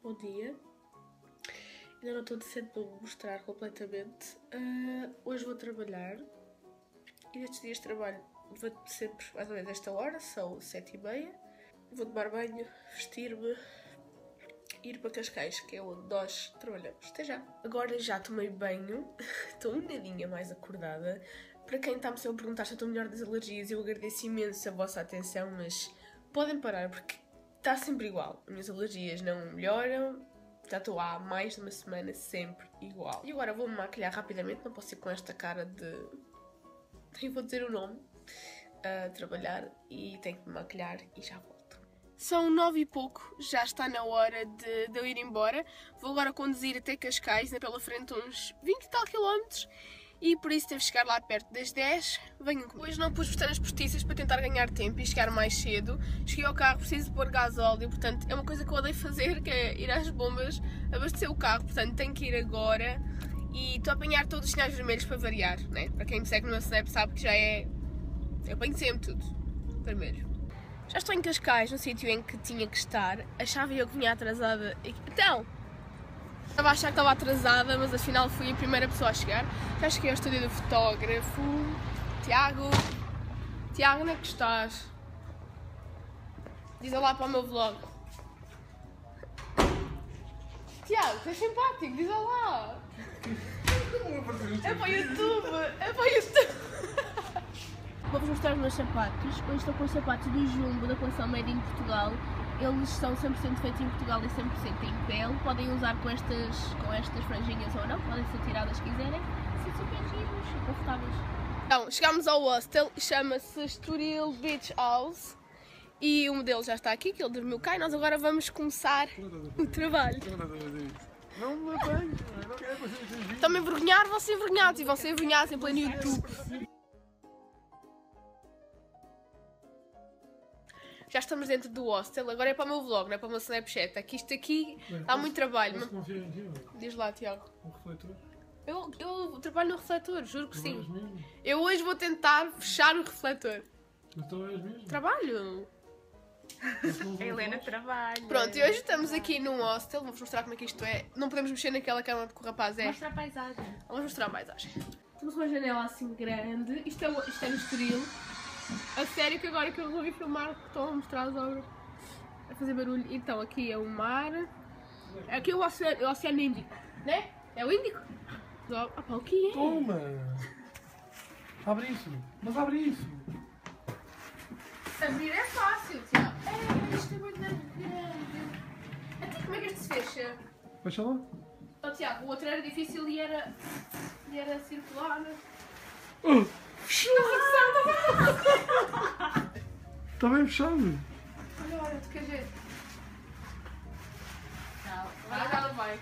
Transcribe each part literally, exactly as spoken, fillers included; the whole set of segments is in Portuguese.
Bom dia. Ainda não estou decente para mostrar completamente. Uh, hoje vou trabalhar. E nestes dias de trabalho vou sempre mais ou menos esta hora, são sete e meia. Vou tomar banho, vestir-me e ir para Cascais, que é onde nós trabalhamos. Até já! Agora já tomei banho, estou um nadinha mais acordada. Para quem está-me sempre a perguntar se eu estou melhor das alergias, eu agradeço imenso a vossa atenção, mas podem parar porque está sempre igual. As minhas alergias não melhoram, já estou há mais de uma semana sempre igual. E agora vou-me maquilhar rapidamente, não posso ir com esta cara de... nem vou dizer o nome, a trabalhar e tenho que me maquilhar e já volto. São nove e pouco, já está na hora de, de eu ir embora. Vou agora conduzir até Cascais, né, pela frente uns vinte e tal quilómetros. E por isso devo chegar lá perto das dez. Venham comigo. Hoje não pus pestanas postiças para tentar ganhar tempo e chegar mais cedo. Cheguei ao carro, preciso pôr gasóleo, portanto é uma coisa que eu odeio fazer, que é ir às bombas, abastecer o carro, portanto tenho que ir agora. E estou a apanhar todos os sinais vermelhos para variar, né? Para quem me segue no meu Snap sabe que já é... eu apanho sempre tudo vermelho. Já estou em Cascais, no sítio em que tinha que estar. Achava eu que vinha atrasada. Então! Estava a achar que estava atrasada, mas afinal fui a primeira pessoa a chegar. Já cheguei ao estúdio do fotógrafo. Tiago! Tiago, onde é que estás? Diz olá para o meu vlog. Tiago, tu és simpático, diz olá! É para o YouTube! É para o YouTube! Vou-vos mostrar os meus sapatos. Hoje estou com os sapatos do Jumbo, da coleção Made in Portugal. Eles são cem por cento feitos em Portugal e cem por cento em pele. Podem usar com estas, com estas franjinhas ou não, podem ser tiradas se quiserem. São super giros e confortáveis. Então, chegámos ao hostel, chama-se Estoril Beach House. E o modelo já está aqui, que ele dormiu cá, e nós agora vamos começar o trabalho. Não me apanho, não quero fazer esses vídeos. Estão-me a envergonhar, vão ser envergonhados e vão ser envergonhados em pleno YouTube. Já estamos dentro do hostel, agora é para o meu vlog, não é para o meu Snapchat. Aqui, isto aqui Bem, dá posso, muito trabalho. Posso confiar em ti, ou? Diz lá, Tiago. O refletor? Eu, eu trabalho no refletor, juro que sim. Mesmo? Eu hoje vou tentar fechar o refletor. Então és mesmo? Trabalho! A Helena trabalha. Pronto, e hoje estamos aqui num hostel, vou-vos mostrar como é que isto é. Não podemos mexer naquela cama porque o rapaz é... Mostra a paisagem. Vamos mostrar a paisagem. Temos uma janela assim grande, isto é, isto é no Estoril. A sério que agora que eu resolvi filmar, estou a mostrar as obras a fazer barulho. Então aqui é o mar, aqui é o oceano, é o oceano Índico, né? É o Índico? Ah pá, o que é? Toma! Abre isso! Mas abre isso! Abrir é fácil, Tiago. É, isto é muito grande. Até como é que isto se fecha? Fecha lá! Oh, Tiago, o outro era difícil e era, e era circular. Oh, está bem fechado! Olha, olha, de que jeito? Não, Agora ela vai.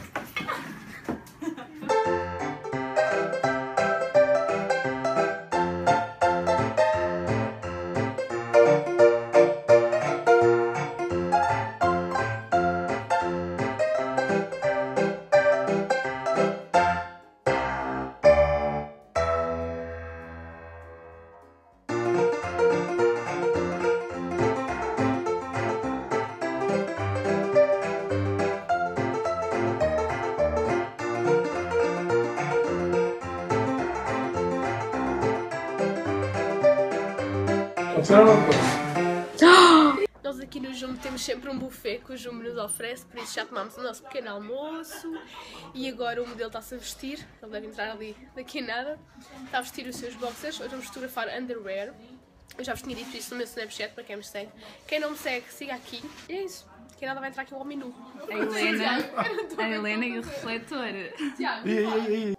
Nós aqui no Jumbo temos sempre um buffet que o Jumbo nos oferece, por isso já tomámos o nosso pequeno almoço e agora o modelo está-se a vestir, ele deve entrar ali daqui a nada, está a vestir os seus boxers, hoje vamos fotografar underwear. Eu já vos tinha dito isso no meu Snapchat para quem me segue. Quem não me segue, siga aqui. E é isso, que nada vai entrar aqui ao menu. A Helena, a Helena e o refletor. Tiago, Ei, ei, ei.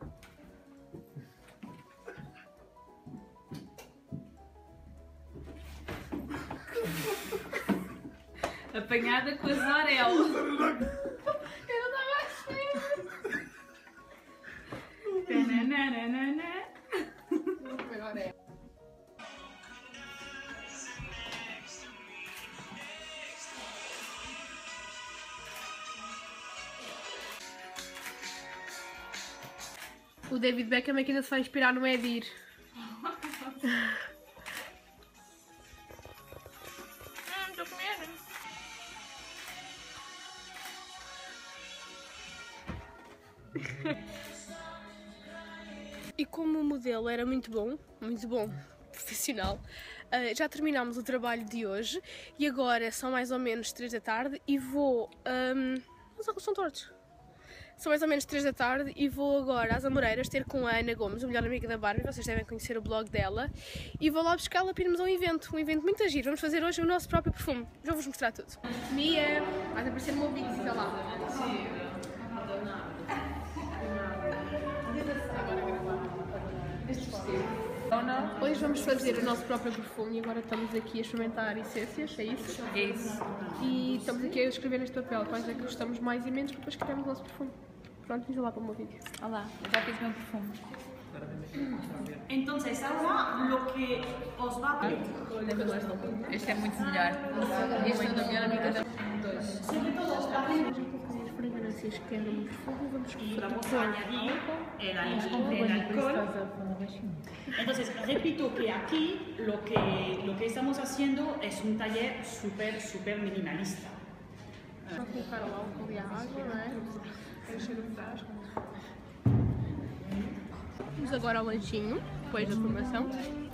Apanhada com as Orel. eu não estava a espera. Tananana. Vou comer orelha. O David Beckham é que ainda se vai inspirar no Edir. E como o modelo era muito bom, muito bom, profissional, uh, já terminámos o trabalho de hoje e agora são mais ou menos três da tarde e vou... Um, os óculos são tortos. São mais ou menos três da tarde e vou agora às Amoreiras ter com a Ana Gomes, a melhor amiga da Barbie, vocês devem conhecer o blog dela, e vou lá buscá-la para irmos a um evento, um evento muito agir. Vamos fazer hoje o nosso próprio perfume. Já vou-vos mostrar tudo. Mia, vais aparecer no meu vídeo, fica lá. Hoje vamos fazer o nosso próprio perfume e agora estamos aqui a experimentar essências, é isso? É isso. E estamos aqui a escrever neste papel quais é que gostamos mais e menos para depois escrevermos o nosso perfume. Pronto, vamos lá para o meu vídeo. Olá, já fiz o meu perfume. Entonces ahora lo que os va a pedir, Este é muito melhor. Este é da minha amiga da sobre todo la As fragrâncias que quero no perfume, vamos vamos a añadir el, al- el alcohol. Entonces repito que aquí lo que, lo que estamos haciendo es un taller súper, súper minimalista. Vou colocar o álcool e a água, não é? Encher o frasco. Vamos agora ao lanchinho, depois da formação.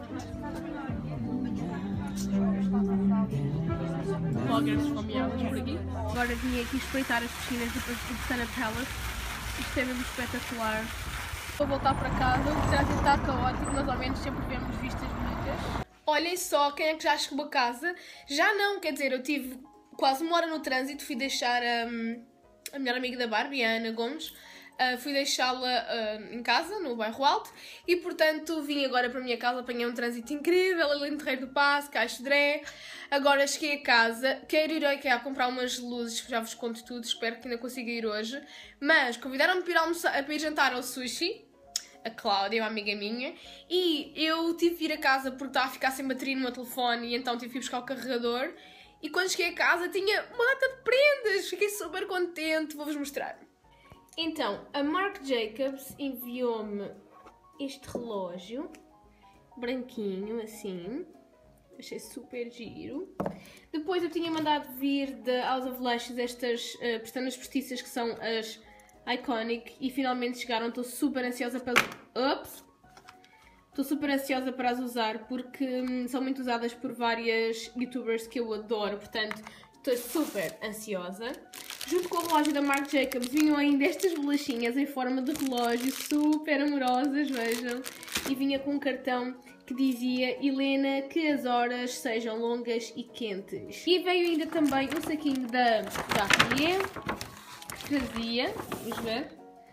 Bloggers esfomeadas por aqui. Agora vim aqui espreitar as piscinas do Pestana Palace. Isto é mesmo espetacular. Vou voltar para casa, o trânsito está caótico, mas ao menos sempre vemos vistas bonitas. Olhem só quem é que já chegou a casa. Já não, quer dizer, eu tive quase uma hora no trânsito, fui deixar um, a melhor amiga da Barbie, a Ana Gomes. Uh, fui deixá-la uh, em casa, no bairro Alto, e portanto vim agora para a minha casa, apanhei um trânsito incrível, ali no Terreiro do Passo, Caixo de Dré. Agora cheguei a casa, quero ir ao IKEA comprar umas luzes, já vos conto tudo, espero que ainda consiga ir hoje. Mas convidaram-me para ir, almoçar, para ir jantar ao sushi, a Cláudia, uma amiga minha, e eu tive que ir a casa porque estava a ficar sem bateria no meu telefone, e então tive que ir buscar o carregador. E quando cheguei a casa tinha uma data de prendas, fiquei super contente, vou-vos mostrar. Então, a Marc Jacobs enviou-me este relógio, branquinho, assim, achei super giro. Depois eu tinha mandado vir da House of Lashes estas uh, pestanas postiças que são as Iconic e finalmente chegaram, estou super ansiosa para... Ups! Estou super ansiosa para as usar porque hum, são muito usadas por várias youtubers que eu adoro, portanto estou super ansiosa. Junto com o relógio da Marc Jacobs vinham ainda estas bolachinhas em forma de relógio, super amorosas, vejam. E vinha com um cartão que dizia: Helena, que as horas sejam longas e quentes. E veio ainda também um saquinho da Garnier, que trazia, vamos ver,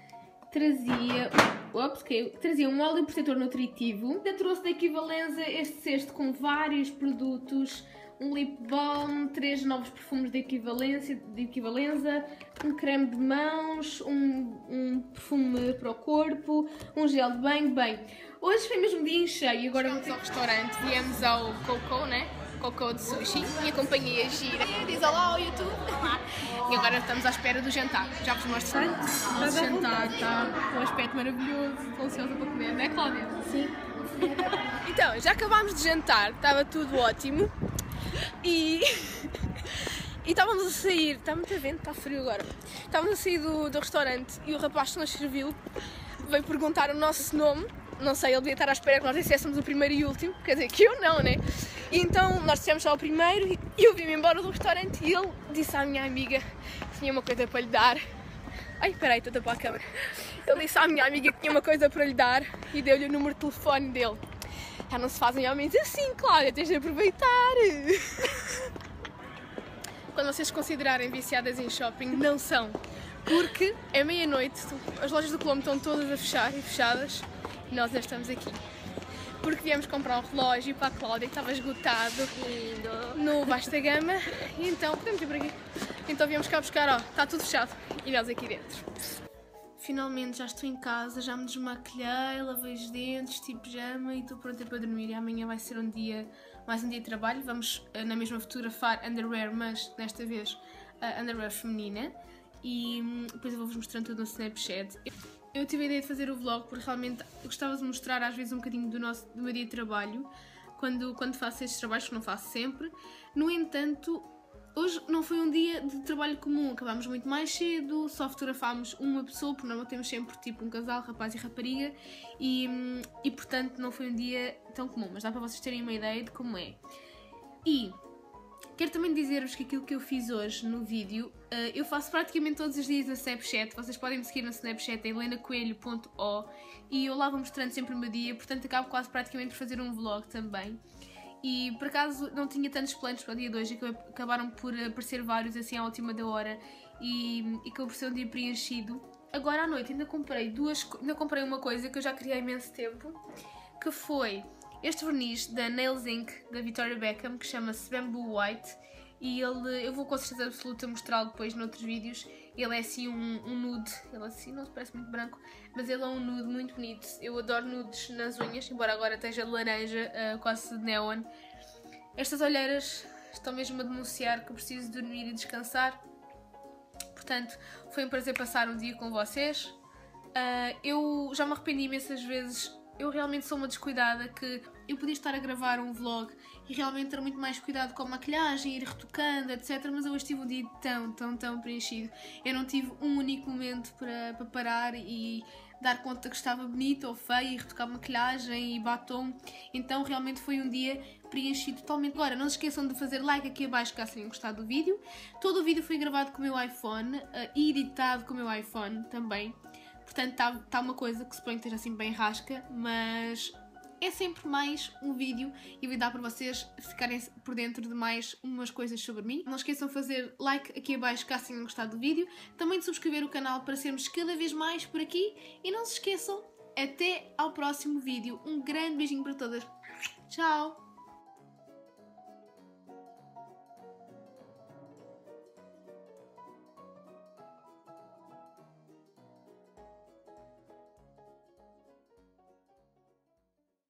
trazia, ops, caiu, trazia um óleo protetor nutritivo. Ainda trouxe da Equivalenza este cesto com vários produtos, um lip balm, três novos perfumes de equivalência, de equivalenza, um creme de mãos, um, um perfume para o corpo, um gel de banho. Bem, hoje foi mesmo dia em cheio. Agora vamos ao restaurante, viemos ao Coco, né? Coco de sushi. Minha companhia gira. Diz olá ao YouTube. E agora estamos à espera do jantar. Já vos mostro o nosso jantar. Está com um aspecto maravilhoso. Estou ansiosa para comer, não é, Cláudia? Sim. Então, já acabámos de jantar, estava tudo ótimo. E, e estávamos a sair, está muito vento, está frio agora. Estávamos a sair do, do restaurante e o rapaz que nos serviu veio perguntar o nosso nome. Não sei, ele devia estar à espera que nós disséssemos o primeiro e o último, quer dizer, que eu não, né? E então nós dissemos só o primeiro e eu vim-me embora do restaurante e ele disse à minha amiga que tinha uma coisa para lhe dar. Ai, peraí, estou a tapar a câmera. Ele disse à minha amiga que tinha uma coisa para lhe dar e deu-lhe o número de telefone dele. Já não se fazem homens assim, Cláudia, tens de aproveitar. Quando vocês se considerarem viciadas em shopping, não são. Porque é meia-noite, as lojas do Colombo estão todas a fechar e fechadas e nós ainda estamos aqui. Porque viemos comprar um relógio para a Cláudia que estava esgotado no Vasta Gama e então, podemos ir por aqui. Então viemos cá buscar, ó, está tudo fechado e nós aqui dentro. Finalmente já estou em casa, já me desmaquilhei, lavei os dentes, tive pijama e estou pronta para dormir. E amanhã vai ser um dia, mais um dia de trabalho. Vamos na mesma fotografar underwear, mas desta vez uh, underwear feminina. E um, depois eu vou-vos mostrando tudo no Snapchat. Eu, eu tive a ideia de fazer o vlog porque realmente eu gostava de mostrar às vezes um bocadinho do, nosso, do meu dia de trabalho. Quando, quando faço estes trabalhos, que não faço sempre. No entanto, hoje não foi um dia de trabalho comum, acabámos muito mais cedo, só fotografámos uma pessoa, porque nós temos sempre tipo um casal, rapaz e rapariga, e, e portanto não foi um dia tão comum, mas dá para vocês terem uma ideia de como é. E quero também dizer-vos que aquilo que eu fiz hoje no vídeo, uh, eu faço praticamente todos os dias no Snapchat. Vocês podem me seguir no Snapchat, helena coelho ponto o, e eu lá vou mostrando sempre o meu dia, portanto acabo quase praticamente por fazer um vlog também. E por acaso não tinha tantos planos para o dia de hoje, acabaram por aparecer vários assim à última da hora e, e acabou por ser um dia preenchido. Agora à noite ainda comprei duas, ainda comprei uma coisa que eu já queria há imenso tempo, que foi este verniz da Nails Inc da Victoria Beckham, que chama-se Bamboo White, e ele, eu vou com certeza absoluta mostrá-lo depois noutros vídeos. Ele é assim um, um nude, ele assim não se parece muito branco, mas ele é um nude muito bonito. Eu adoro nudes nas unhas, embora agora esteja laranja, uh, quase de neon. Estas olheiras estão mesmo a denunciar que eu preciso dormir e descansar. Portanto, foi um prazer passar um dia com vocês. Uh, eu já me arrependi imensas vezes. Eu realmente sou uma descuidada, que eu podia estar a gravar um vlog e realmente ter muito mais cuidado com a maquilhagem, ir retocando, etcétera. Mas eu hoje tive um dia tão, tão, tão preenchido. Eu não tive um único momento para, para parar e dar conta que estava bonita ou feia e retocar maquilhagem e batom. Então realmente foi um dia preenchido totalmente. Agora, não se esqueçam de fazer like aqui abaixo caso tenham gostado do vídeo. Todo o vídeo foi gravado com o meu iPhone e editado com o meu iPhone também. Portanto, está tá uma coisa que suponho que esteja assim bem rasca, mas é sempre mais um vídeo e vai dar para vocês ficarem por dentro de mais umas coisas sobre mim. Não esqueçam de fazer like aqui abaixo caso tenham gostado do vídeo, também de subscrever o canal para sermos cada vez mais por aqui e não se esqueçam, até ao próximo vídeo. Um grande beijinho para todas. Tchau!